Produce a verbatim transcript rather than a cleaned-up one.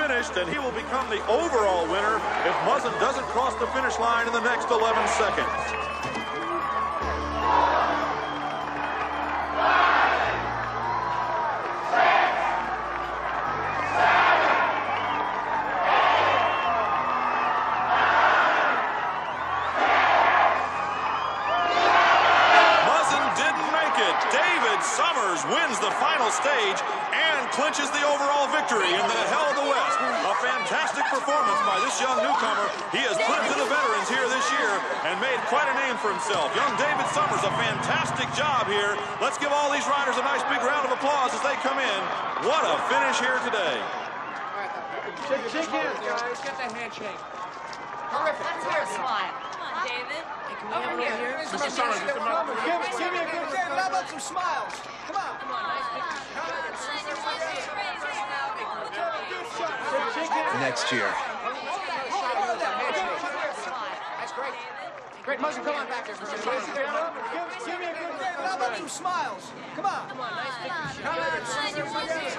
finished, and he will become the overall winner if Muzzin doesn't cross the finish line in the next eleven seconds. Wins the final stage and clinches the overall victory in the Hell of the West. A fantastic performance by this young newcomer. He has put it to the veterans here this year and made quite a name for himself. Young David Summers, a fantastic job here. Let's give all these riders a nice big round of applause as they come in. What a finish here today. Shake, shake hands, guys. Get that handshake. Terrific. Let's hear a smile. Come on, David. Hey, can we have one here? Mister Summers, give, give me a good day. How about some smiles? Come on. Come on, nice picture. Next year. That's great. Great. Muzzin, come on back there for a minute. Give me a good day. How about some smiles? Come on. Come on, nice picture.